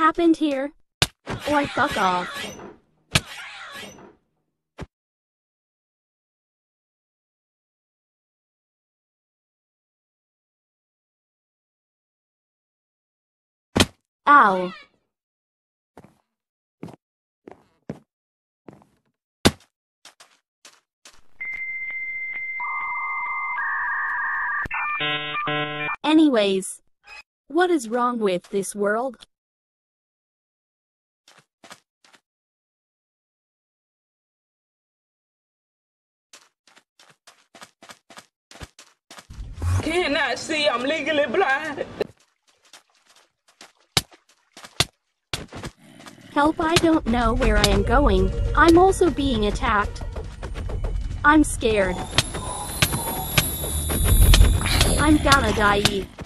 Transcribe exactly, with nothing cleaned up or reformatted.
happened here? Oi, fuck off. Ow. Anyways, what is wrong with this world? Cannot see, I'm legally blind. Help, I don't know where I am going. I'm also being attacked. I'm scared. I'm gonna die.